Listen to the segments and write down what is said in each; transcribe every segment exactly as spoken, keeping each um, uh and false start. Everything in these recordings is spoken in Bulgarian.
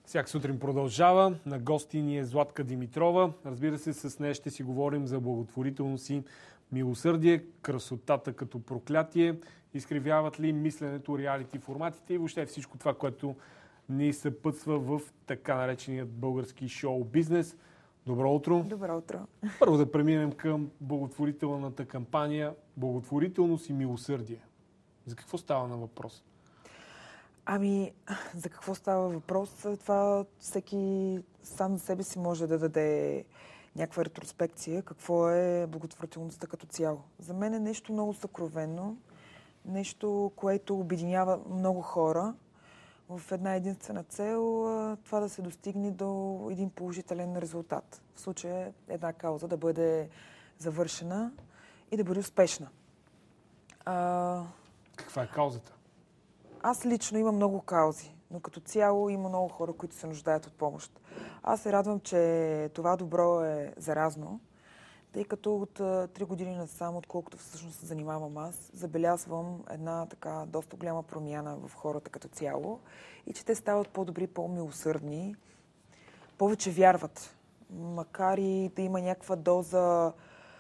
Всяка сутрин продължава. На гости ни е Златка Димитрова. Разбира се, с нея ще си говорим за благотворителност и милосърдие, красотата като проклятие, изкривяват ли мисленето, реалити форматите и въобще всичко това, което ни съпътства в така нареченият български шоу-бизнес. Добро утро! Добро утро! Първо да преминем към благотворителната кампания Благотворителност и милосърдие. За какво става на въпрос? Ами, за какво става въпрос? Това всеки сам за себе си може да даде някаква ретроспекция. Какво е благотворителността като цяло? За мен е нещо много съкровенно, нещо, което обединява много хора в една единствена цел, това да се достигне до един положителен резултат. В случая една кауза да бъде завършена и да бъде успешна. А... Каква е каузата? Аз лично имам много каузи, но като цяло има много хора, които се нуждаят от помощ. Аз се радвам, че това добро е заразно, тъй като от три години насам, отколкото всъщност се занимавам аз, забелязвам една така доста голяма промяна в хората като цяло и че те стават по-добри, по-милосърдни, повече вярват. Макар и да има някаква доза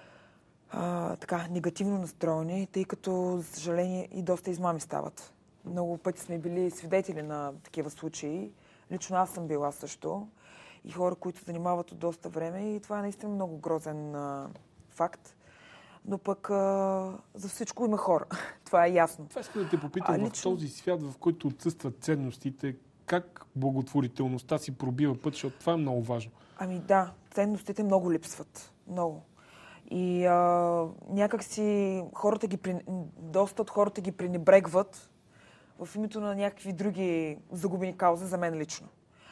а, така, негативно настроени, тъй като, за съжаление, и доста измами стават. Много пъти сме били свидетели на такива случаи. Лично аз съм била също. И хора, които се занимават от доста време. И това е наистина много грозен а, факт. Но пък а, за всичко има хора. Това е ясно. Това искам да те попитам. А, лично... В този свят, в който отсъстват ценностите, как благотворителността си пробива път, защото това е много важно. Ами да, ценностите много липсват. Много. И а, някак си хората ги... доста от хората ги пренебрегват в името на някакви други загубени каузи, за мен лично.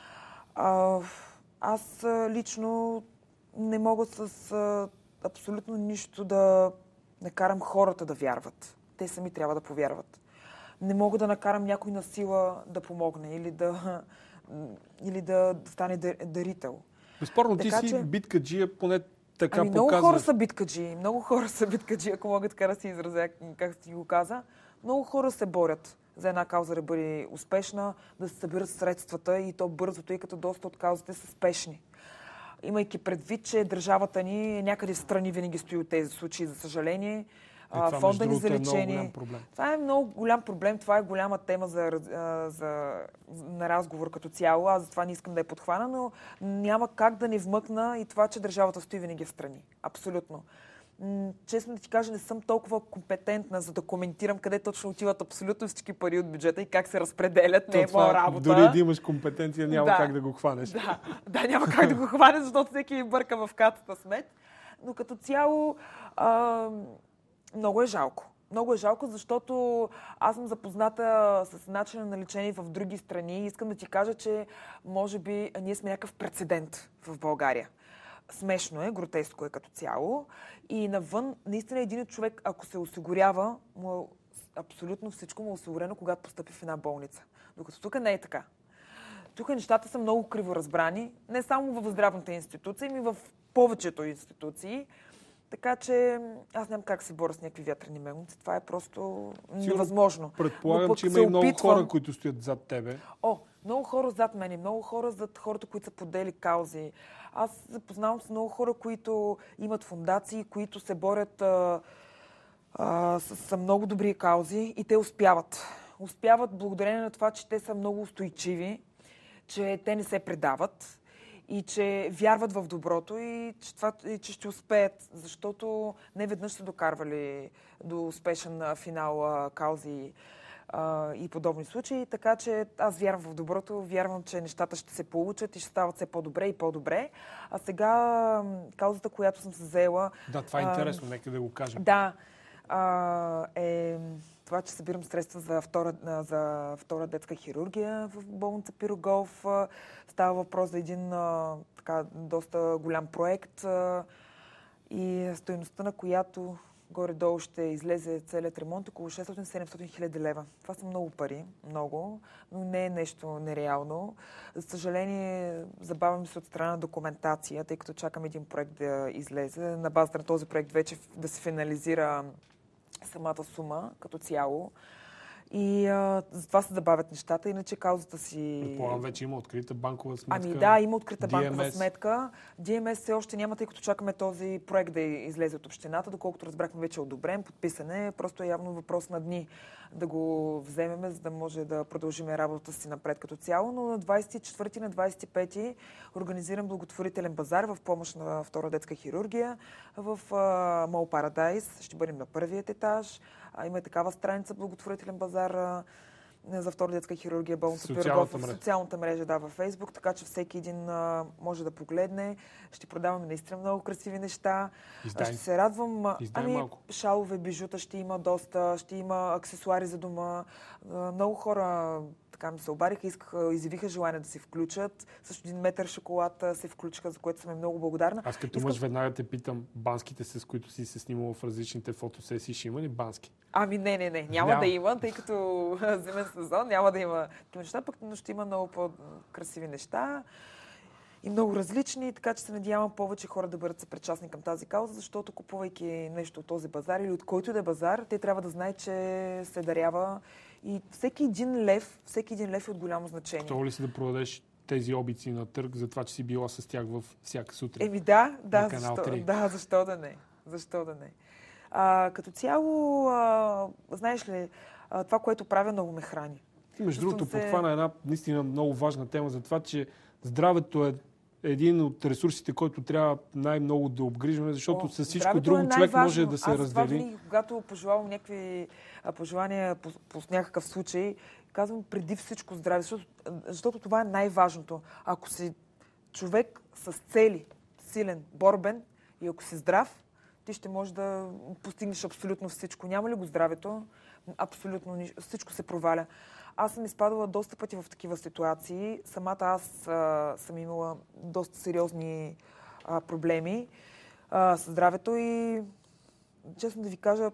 А, аз лично не мога с а, абсолютно нищо да накарам хората да вярват. Те сами трябва да повярват. Не мога да накарам някой на сила да помогне или да, или да стане дарител. Безспорно, ти си че... биткаджия, поне така ами, показваш. Много хора са биткаджи. Много хора са биткаджи, ако мога така да си изразя, как си го каза. Много хора се борят за една кауза да бъде успешна, да се съберат средствата и то бързо, тъй като доста от каузите са спешни. Имайки предвид, че държавата ни някъде в страни винаги стои от тези случаи, за съжаление. Е, фонда ни за лечение. Е много голям проблем. Това е много голям проблем. Това е голяма тема за, за, за, на разговор като цяло. Аз затова не искам да я подхвана, но няма как да не вмъкна и това, че държавата стои винаги в страни. Абсолютно. Честно да ти кажа, не съм толкова компетентна, за да коментирам къде точно отиват абсолютно всички пари от бюджета и как се разпределят. Не е моя работа. Дори да имаш компетенция, няма да, как да го хванеш. Да, да, няма как да го хванеш, защото всеки бърка в катата смет. Но като цяло а, много е жалко. Много е жалко, защото аз съм запозната с начина на лечение в други страни и искам да ти кажа, че може би ние сме някакъв прецедент в България. Смешно е, гротеско е като цяло. И навън, наистина един човек, ако се осигурява, му абсолютно всичко му е осигурено, когато постъпи в една болница. Докато тук не е така. Тук нещата са много криво разбрани, не само в здравната институция, ами в повечето институции. Така че аз нямам как се боря с някакви вятрени мелници. Това е просто невъзможно. Предполагам, че има и много опитвам... хора, които стоят зад тебе. О, много хора зад мен, много хора зад хората, които са подели каузи. Аз запознавам с много хора, които имат фондации, които се борят а, а, с, с много добри каузи и те успяват. Успяват благодарение на това, че те са много устойчиви, че те не се предават и че вярват в доброто и че, това, и че ще успеят, защото не веднъж са докарвали до успешен финал а, каузи а, и подобни случаи. Така че аз вярвам в доброто, вярвам, че нещата ще се получат и ще стават все по-добре и по-добре. А сега каузата, която съм се заела... Да, това е интересно, а, нека да го кажем. Да, а, е това, че събирам средства за втора, за втора детска хирургия в болница Пирогов. Става въпрос за един а, така, доста голям проект а, и стойността на която горе-долу ще излезе целият ремонт около шестстотин-седемстотин хиляди лева. Това са много пари, много, но не е нещо нереално. За съжаление, забавям се от страна на документация, тъй като чакам един проект да излезе. На базата на този проект вече да се финализира самата сума като цяло. И а, затова се забавят нещата, иначе каузата си... Предполагам, вече има открита банкова сметка. Ами да, има открита ди ем ес. банкова сметка. Ди Ем Ес все още няма, тъй като чакаме този проект да излезе от общината. Доколкото разбрахме, вече е одобрен, подписан е. Просто е явно въпрос на дни да го вземем, за да може да продължим работата си напред като цяло. Но на двадесет и четвърти, на двадесет и пети организирам благотворителен базар в помощ на Втора детска хирургия в Мол Парадайс. Ще бъдем на първият етаж. А, има и такава страница благотворителен базар а, за Втора детска хирургия, болница Пирогов, в социалната мрежа, да, във Фейсбук, така че всеки един а, може да погледне. Ще продаваме наистина много красиви неща. Издай. Ще се радвам. Издай ами, малко. шалове, бижута ще има доста, ще има аксесуари за дома. А, много хора така ми се обариха, искаха, изявиха желание да се включат. Също един метър шоколад се включиха, за което съм много благодарна. Аз като Искам... мъж веднага те питам, банските, с които си се снимала в различните фотосесии, ще има ли бански? Ами не, не, не. Няма, няма. да има, тъй като зимен сезон няма да има такива неща, пък но ще има много по-красиви неща и много различни, така че се надявам повече хора да бъдат съпричастни към тази кауза, защото купувайки нещо от този базар или от който и да е базар, те трябва да знаят, че се дарява и всеки един лев, всеки един лев е от голямо значение. Готова ли си да продадеш тези обици на търг за това, че си била с тях във всяка сутрин? Еми да, да, защо, да, защо да не? Защо да не? А, като цяло, а, знаеш ли, а, това, което правя, много ме храни. Ти, между другото, се... подхвана една наистина много важна тема за това, че здравето е един от ресурсите, който трябва най-много да обгрижваме, защото О, с всичко друго е човек може да се Аз раздели. това винаги, когато пожелавам някакви пожелания по, по някакъв случай, казвам преди всичко здраве, защото, защото това е най-важното. Ако си човек с цели, силен, борбен и ако си здрав, ти ще можеш да постигнеш абсолютно всичко. Няма ли го здравето? Абсолютно всичко се проваля. Аз съм изпадала доста пъти в такива ситуации. Самата аз а, съм имала доста сериозни а, проблеми а, с здравето и честно да ви кажа,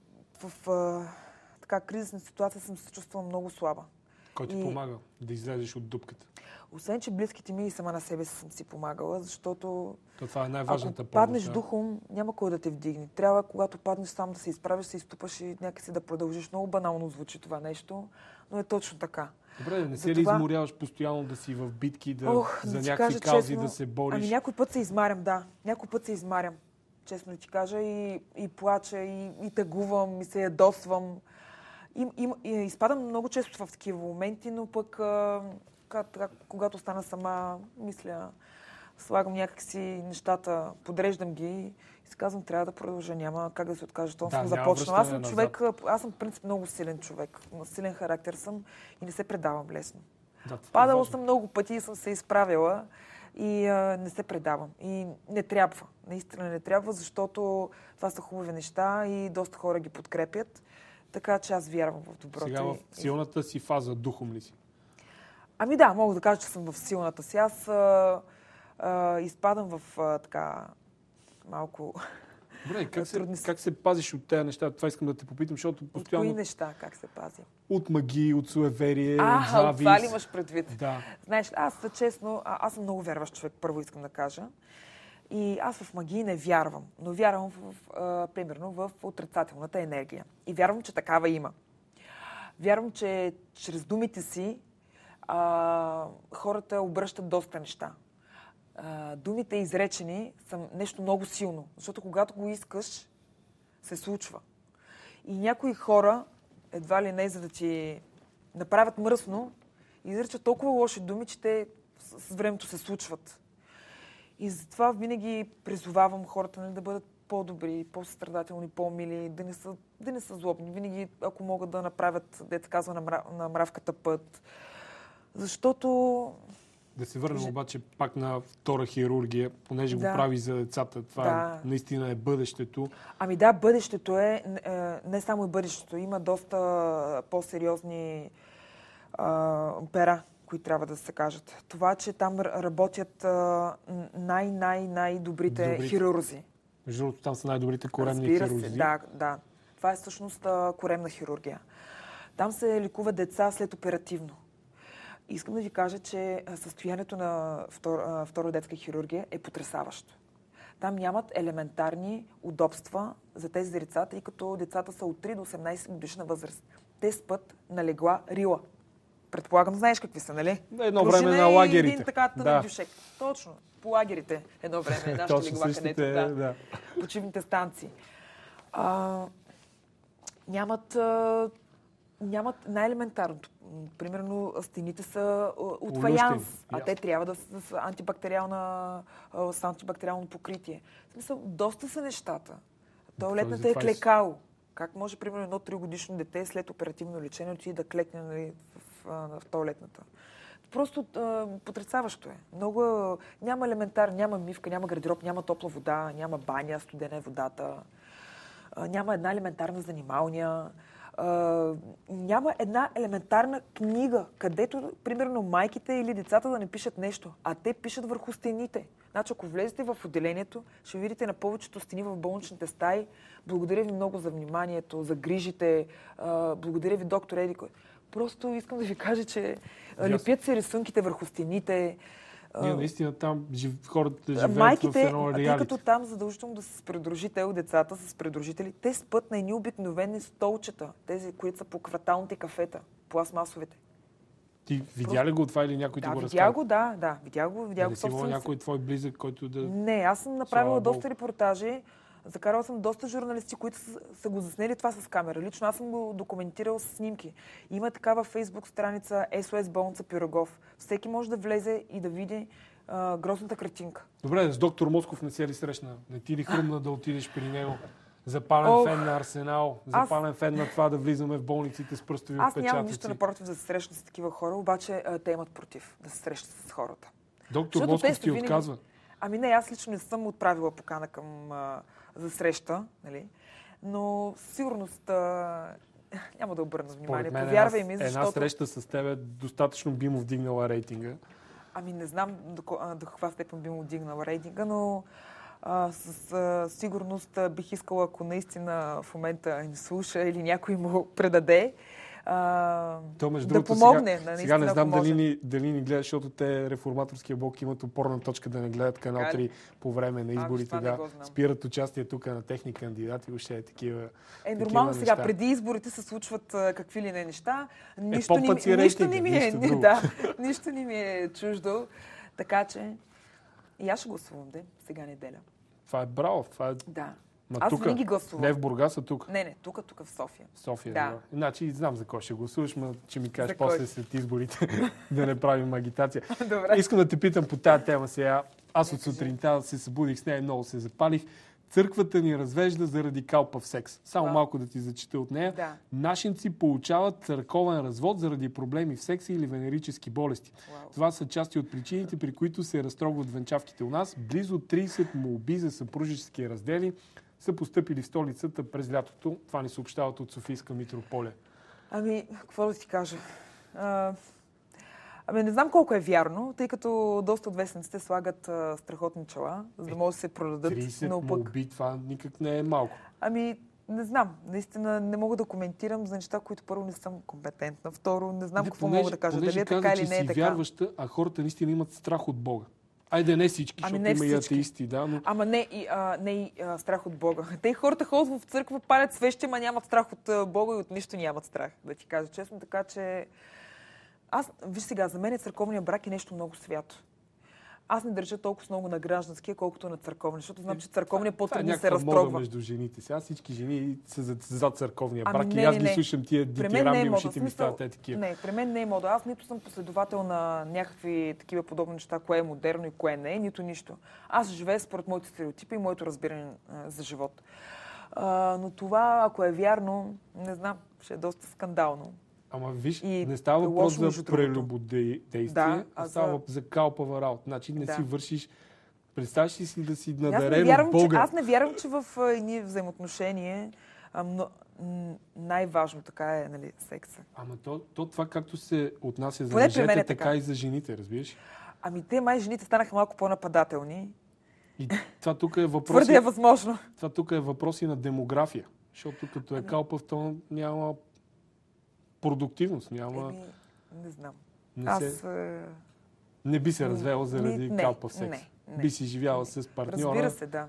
в а, така кризисна ситуация съм се чувствала много слаба. Кой ти и... помага да излезеш от дупката? Освен, че близките ми и сама на себе си съм си помагала, защото То това е най-важната ако помощ, паднеш да. духом, няма кой да те вдигне. Трябва, когато паднеш сам, да се изправиш, се изтупаш и някакси да продължиш. Много банално звучи това нещо, но е точно така. Добре, не се За ли това... изморяваш постоянно да си в битки, да, Ох, за да някакви кажа, каузи честно, да се бориш? Ами някой път се измарям, да. Някой път се измарям, честно да ти кажа, и, и плача, и, и тъгувам, и се ядосвам. И, и, и изпадам много често в такива моменти, но пък а, как, когато стана сама, мисля, слагам някакси нещата, подреждам ги и си казвам, трябва да продължа, няма как да се откажа. Това да, съм започнала. Аз съм назад. човек, аз съм в принцип много силен човек, силен характер съм и не се предавам лесно. Да, Падала е съм много пъти и съм се изправила и а, не се предавам. И не трябва, наистина не трябва, защото това са хубави неща и доста хора ги подкрепят. Така че аз вярвам в доброто. Сега в силната си фаза духом ли си? Ами да, мога да кажа, че съм в силната си. Аз а, а, изпадам в а, така малко... Добре, как се, как се пазиш от тези неща? Това искам да те попитам, защото постоянно... От кои неща? Как се пази? От магии, от суеверие, а, от завист. А, това ли имаш предвид? Да. Знаеш, аз честно, а, аз съм много вярващ човек, първо искам да кажа. И аз в магии не вярвам, но вярвам в, в, а, примерно в отрицателната енергия. И вярвам, че такава има. Вярвам, че чрез думите си а, хората обръщат доста неща. А, думите изречени са нещо много силно, защото когато го искаш, се случва. И някои хора, едва ли не, за да ти направят мръсно, изричат толкова лоши думи, че те с, с времето се случват. И затова винаги призовавам хората не да бъдат по-добри, по-състрадателни, по-мили, да не са, да не са злобни. Винаги, ако могат да направят, дето казва, на, мрав, на мравката път. Защото... Да се върнем обаче пак на втора хирургия, понеже да. го прави за децата. Това да. наистина е бъдещето. Ами да, бъдещето е, не само и бъдещето, има доста по-сериозни а, пера, които трябва да се кажат. Това, че там работят най-най-най-добрите Добрите. хирурзи. Между другото, там са най-добрите коремни Разбира хирурзи. Се, да, да. Това е всъщност коремна хирургия. Там се лекуват деца след оперативно. Искам да ви кажа, че състоянието на втора, втора детска хирургия е потресаващо. Там нямат елементарни удобства за тези деца, тъй като децата са от три до осемнайсет годишна възраст. те спът на легла рила. Предполагам, знаеш какви са, нали? Едно време на лагерите. Един така тъмен Да. дюшек. Точно. По лагерите едно време. Нашите Точно легла, същите, където, да. да. Почивните станции. А, нямат, а, нямат най-елементарното. Примерно стените са а, от Улюстени. фаянс, а Ясно. те трябва да са с, антибактериална, а, с антибактериално покритие. В смисъл, доста са нещата. Туалетната е това е с- клекало. Как може, примерно, едно тригодишно дете след оперативно лечение отиде да клекне, нали, в, в, в туалетната? Просто а, потресаващо е. Много а, няма елементар, няма мивка, няма гардероб, няма топла вода, няма баня, студена е водата, а, няма една елементарна занималния, а, няма една елементарна книга, където, примерно, майките или децата да не пишат нещо, а те пишат върху стените. Значи, ако влезете в отделението, ще видите на повечето стени в болничните стаи. Благодаря ви много за вниманието, за грижите, а, благодаря ви, доктор Едико. Просто искам да ви кажа, че а, лепят се рисунките върху стените. Ние наистина там жив... хората живеят Майките, в едно тъй реалити. като там задължително да се придружител, децата с придружители, те спът на едни обикновени столчета, тези, които са по кварталните кафета, пластмасовите. Ти видя ли го това или някой ти Да, го видях разказа? го, да, да, видях го, видях Да го не си имал собствено. някой твой близък, който да... Не, аз съм направила Слава доста Богу. репортажи, закарала съм доста журналисти, които са, са го заснели това с камера. Лично аз съм го документирала с снимки. Има такава фейсбук страница ес о ес болница Пирогов. Всеки може да влезе и да види а, грозната картинка. Добре, с доктор Москов не се ли срещна? Не ти ли хрумна да отидеш при него? Запален Ох. фен на Арсенал, Аз- запален фен на това да влизаме в болниците с пръстови Аз нямам отпечатъци. нищо напротив да се срещна с такива хора, обаче а, те имат против да се срещат с хората. Доктор Защото те Москов са ти винаги- отказва. Ами не, аз лично не съм отправила покана към а, за среща, нали? Но със сигурност а, няма да обърна внимание. Според мен Повярвай една, ми, една защото... среща с тебе достатъчно би му вдигнала рейтинга. Ами не знам до, ко- а, до каква степен би му дигнал рейтинга, но а, с а, сигурност а, бих искала, ако наистина в момента ни слуша или някой му предаде, а, То, между да другото, помогне. сега, да, сега не наистина, знам ако може. дали ни, дали ни гледат, защото те реформаторския блок имат опорна точка да не гледат канал Така ли? три по време на Ами, изборите. това не Да, го знам. спират участие тук на техни кандидати, въобще е такива. Е, такива нормално сега, неща. преди изборите се случват а, какви ли не неща. Нищо, не, попът си ми- нищо рейтинга, не ми е, нищо друго. да, нищо не ми е чуждо. Така че и аз ще гласувам, де, сега неделя. Това е браво. Това е... Да. Ма Аз тука, винаги гласувам. не в Бургас, а тук. Не, не, тук, тук в София. София. Да. Да. Значи знам за кой ще гласуваш, ма че ми кажеш За кой? после след изборите да не правим агитация. Добре. Искам да те питам по тази тема сега. Аз от Не, кажи. сутринта се събудих с нея и много се запалих. Църквата ни развежда заради калпав секс. Само Вау. малко да ти зачита от нея. Да. Нашинци получават църковен развод заради проблеми в секса или венерически болести. Вау. Това са части от причините, при които се разтрогват венчавките у нас. Близо трийсет молби за съпружески раздели са постъпили в столицата през лятото. Това ни съобщават от Софийска митрополия. Ами, какво да ти кажа? А, ами, не знам колко е вярно, тъй като доста от вестниците слагат а, страхотни чела, за да могат да се продадат. трийсет Но пък, молби, това никак не е малко. ами, не знам. Наистина не мога да коментирам за неща, които първо не съм компетентна. Второ, не знам Не, какво понеже- мога да кажа. понеже Дали е каза, така че или не е си така. вярваща, а хората наистина имат страх от Бога. Айде не всички, Ами защото не има и всички. атеисти, да, но Ама не и, а, не и а, страх от Бога. Те и хората ходят в църква, палят свещи, ама нямат страх от а, Бога и от нищо нямат страх, да ти кажа честно. Така че аз, виж сега, за мен църковният брак е нещо много свято. Аз не държа толкова много на гражданския, колкото на църковния, защото знам, че църковният това е по-трудно се някаква мода разтрогва. между жените. Сега всички жени са за, за църковния Ами брак не, и аз не, ги не. слушам тия При дити мен не е рамни, мода. ушите ми Смисъл, стават те такива. Не, при мен не е мода. Аз нито съм последовател на някакви такива подобни неща, кое е модерно и кое не е, нито нищо. Аз живея според моите стереотипи и моето разбиране а, за живот. А, но това, ако е вярно, не знам, ще е доста скандално. Ама виж, И не става е въпрос лошо, между за другото. прелюбодействие, Да, а а става за- въпрос за калпава работа. Значи не Да. си вършиш... Представяш ли си да си И Аз не, надарен вярвам, от че, Бога? аз не вярвам, че в а, едни взаимоотношения а, но, м, най-важно така е, нали, секса. Ама то, то това както се отнася за Поне при мен мъжете, е така. така. и за жените, разбираш? Ами те май жените станаха малко по-нападателни. И това тук е въпрос. Твърде е възможно. Това тук е въпрос и на демография. Защото като Ами- е калпав, то няма продуктивност, няма... Еми, не знам. Не, Аз... се, а, не би се м, развела ми- заради не, калпав секс. не, не, би си живяла не. с партньора. Разбира се, да.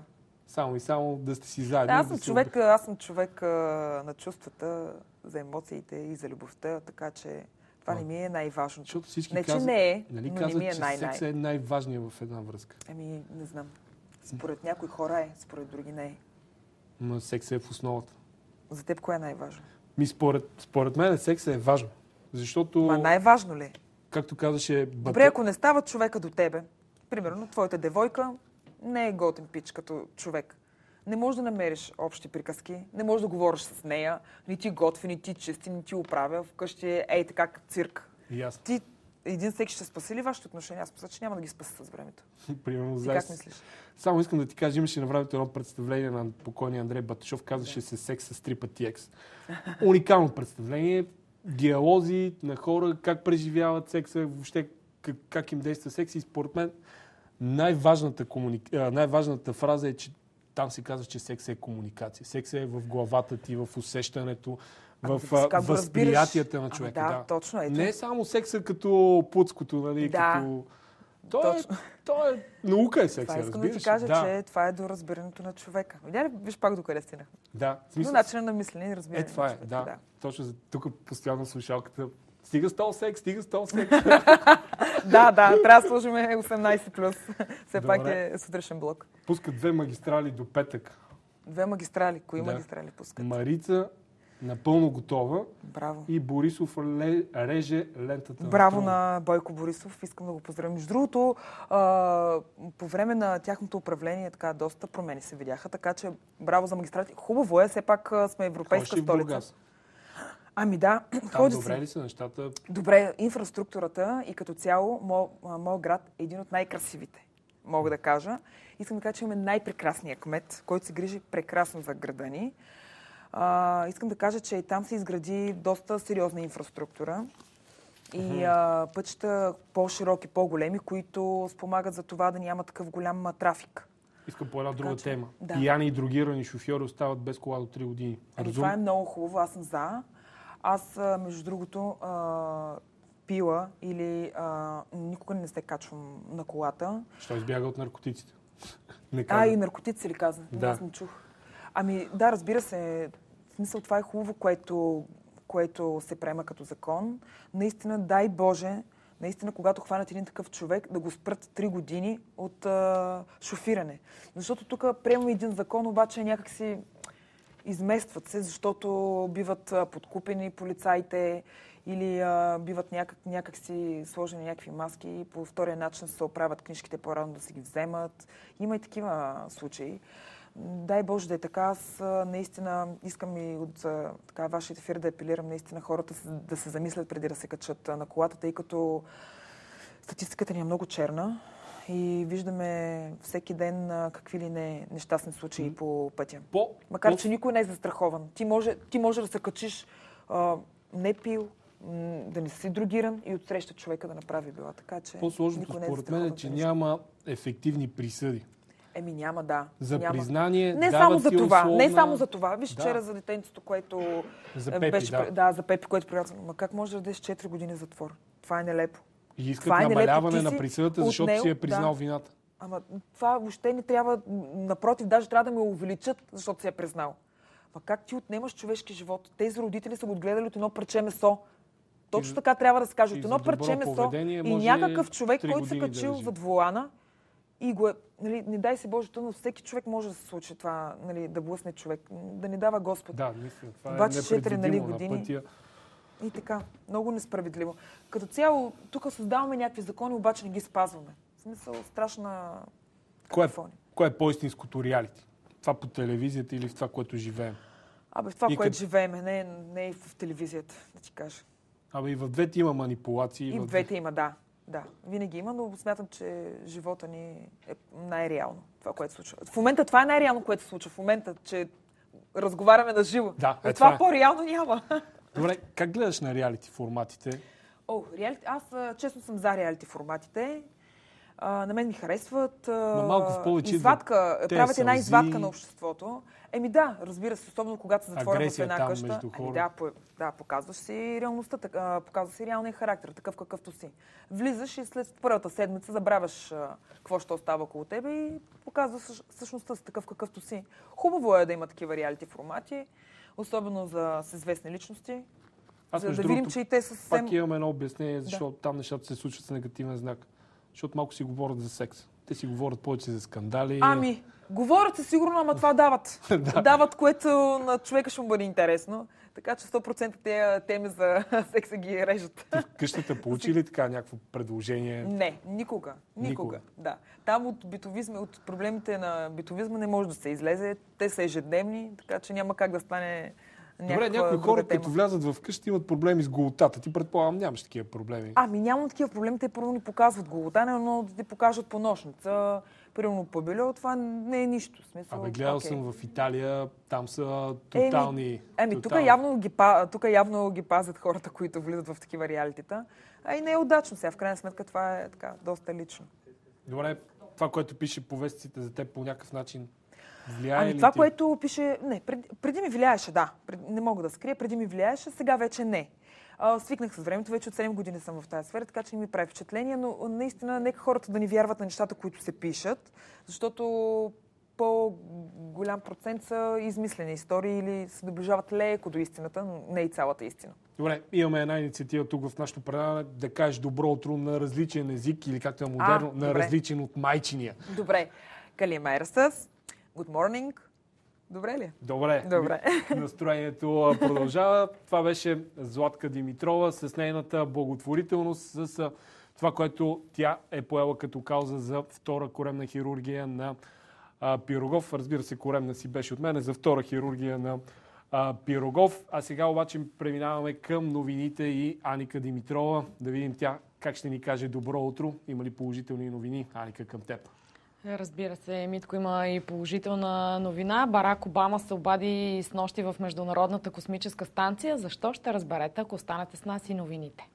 Само и само да сте си заедно. Да, аз съм да човек, се... аз съм човек а, на чувствата, за емоциите и за любовта, така че това а, не ми е най-важното. Защото всички не, че казват, не е, нали, но казват, не ми е че най-най. секса е най-важният в една връзка. Ами, не знам. Според някои хора е, според други не е. Но секса е в основата. За теб кое е най-важно? Ми според, според мен секса е важно. Защото... Ма най-важно ли? Както казаше... Добре, ако не става човека до тебе, примерно твоята девойка не е готин пич като човек. Не можеш да намериш общи приказки, не можеш да говориш с нея, ни ти готви, ни ти чисти, ни ти оправя, вкъщи е ей така цирк. Ясно. Ти един всеки ще спаси ли вашите отношения? Аз мисля, че няма да ги спаси с времето. Примерно, Ти за... как мислиш? Само искам да ти кажа, имаше на времето едно представление на покойния Андрей Баташов, казваше се секс с три пъти екс. Уникално представление, диалози на хора, как преживяват секса, въобще как, как им действа секс и според мен най-важната, комуни... най-важната фраза е, че там се казва, че секс е комуникация. Секс е в главата ти, в усещането, в а, възприятията на човека. Ама да, да, точно. Ето. Не е само секса като пуцкото, нали, да. като... То е, то е наука е секса, разбираш. Това искам да ти кажа, да. че това е до разбирането на човека. Видя ли, виж пак докъде стигнахме? Да. Смисъл... До начина на мислене и разбиране. Е, това е, да. да. Точно за тук постоянно слушалката. Стига с този секс, стига с този секс. да, да, трябва да сложим осемнайсет плюс. Все пак е сутрешен блок. Пускат две магистрали до петък. Две магистрали? Кои да. магистрали пускат? Марица напълно готова. Браво. И Борисов реже лентата. Браво на, на Бойко Борисов. Искам да го поздравя. Между другото, а, по време на тяхното управление така доста промени се видяха, така че браво за магистрати. Хубаво е, все пак сме европейска Ходиш столица. Бургас? Ами да, Там ходи добре си. ли са нещата? Добре, инфраструктурата и като цяло, моят град е един от най-красивите, мога да кажа. Искам да кажа, че имаме най-прекрасния кмет, който се грижи прекрасно за града ни. А, искам да кажа, че и там се изгради доста сериозна инфраструктура и а, пътища по-широки, по-големи, които спомагат за това да няма такъв голям а, трафик. Искам по една друга че, тема. Да. Пияни и другирани шофьори остават без кола до три години. Ами, това е много хубаво, аз съм за. Аз, между другото, а, пила или а, никога не се качвам на колата. Що избяга от наркотиците? Не а, и наркотици ли каза? Да. Аз не чух. Ами да, разбира се, в смисъл това е хубаво, което, което се приема като закон. Наистина, дай Боже, наистина, когато хванат един такъв човек, да го спрат три години от а, шофиране. Защото тук приемаме един закон, обаче някакси изместват се, защото биват а, подкупени полицаите или а, биват някак, някак си сложени някакви маски и по втория начин се оправят книжките по-рано да си ги вземат. Има и такива случаи. Дай Боже да е така. Аз наистина искам и от така, вашия ефир да апелирам наистина хората да се замислят преди да се качат на колата, тъй като статистиката ни е много черна и виждаме всеки ден какви ли не нещастни случаи mm. по пътя. По, Макар, по... че никой не е застрахован. Ти може, ти може да се качиш а, не пил, да не си другиран и отсреща човека да направи била. Така че по-сложното според мен е, че няма ефективни присъди. Еми няма, да. За няма. признание, не само за това. условна... Не само за това. Виж, да. вчера за детенцето, което за Пепи, беше... Да. да, за Пепи, което приятел. Ма как може да дадеш четири години затвор? Това е нелепо. И искат това намаляване е на присъдата, защото отнел, си е признал да. вината. Ама това въобще не трябва... Напротив, даже трябва да ме увеличат, защото си е признал. Ма как ти отнемаш човешки живот? Тези родители са го отгледали от едно парче месо. Точно така трябва да се каже. От едно парче месо и някакъв човек, който се качил зад волана и го е, нали, не дай се Боже, но всеки човек може да се случи това, нали, да блъсне човек, да не дава Господ. Да, мисля, това двадесет и четири, е непредвидимо нали, години. на пътя. И така, много несправедливо. Като цяло, тук създаваме някакви закони, обаче не ги спазваме. В смисъл, страшна кое, какофония. Кое е по-истинското реалити? Това по телевизията или в това, което живеем? Абе, в това, и което къд... живеем, не, не и в телевизията, да ти кажа. Абе, и в двете има манипулации. И в двете има, да. Да, винаги има, но смятам, че живота ни е най-реално. Това, което се случва. В момента това е най-реално, което се случва. В момента, че разговаряме на живо. Да, е, това това е. по-реално няма. Добре, как гледаш на реалити форматите? О, реалити... Аз честно съм за реалити форматите. А, на мен ми харесват. Но малко в повече извадка, те правят една сълзи. извадка на обществото. Еми да, разбира се, особено когато се затворя в една къща. Между хора. Ами да, по, да, показваш си реалността, така, показваш си реалния характер, такъв какъвто си. Влизаш и след първата седмица забравяш а, какво ще остава около тебе и показваш същността си такъв какъвто си. Хубаво е да има такива реалити формати, особено за с известни личности. Аз, за да другото, видим, че и те са съвсем... Пак имам едно обяснение, защото да. там нещата се случват с негативен знак. Защото малко си говорят за секс. Те си говорят повече за скандали. Ами, говорят се сигурно, ама това дават. да. Дават, което на човека ще му бъде интересно. Така че сто процента тези теми за секса ги режат. Ти в къщата получи ли така някакво предложение? Не, никога. Никога. никога. Да. Там от битовизма, от проблемите на битовизма не може да се излезе. Те са ежедневни, така че няма как да стане някаква Добре, някои хора, тема. като влязат в къща, имат проблеми с голотата. Ти предполагам, нямаш такива проблеми. Ами нямам такива проблеми. Те първо ни показват голота, но да ти покажат по нощница. Примерно по бельо, това не е нищо. Смисъл, Абе, гледал okay. съм в Италия, там са тотални... Еми, еми тотални. тук, явно ги, тук явно ги пазят хората, които влизат в такива реалитита. А и не е удачно сега. В крайна сметка това е така, доста лично. Добре, това, което пише по вестиците за теб по някакъв начин влияе Ами ли това, ти? което пише... Не, преди, преди ми влияеше, да. Пред, не мога да скрия. Преди ми влияеше, сега вече не. А, свикнах с времето, вече от седем години съм в тази сфера, така че не ми прави впечатление, но наистина нека хората да ни вярват на нещата, които се пишат, защото по-голям процент са измислени истории или се доближават леко до истината, но не и цялата истина. Добре, имаме една инициатива тук в нашото предаване да кажеш добро утро на различен език или както е модерно, а, на добре. различен от майчиния. Добре. Калимайрасъс. Good morning. Добре ли? Добре. Добре. Настроението продължава. Това беше Златка Димитрова с нейната благотворителност, с това, което тя е поела като кауза за втора коремна хирургия на а, Пирогов. Разбира се, коремна си беше от мене за втора хирургия на а, Пирогов. А сега обаче преминаваме към новините и Аника Димитрова. Да видим тя как ще ни каже добро утро. Има ли положителни новини, Аника, към теб? Разбира се, Митко, има и положителна новина. Барак Обама се обади снощи в Международната космическа станция. Защо? Ще разберете, ако останете с нас и новините.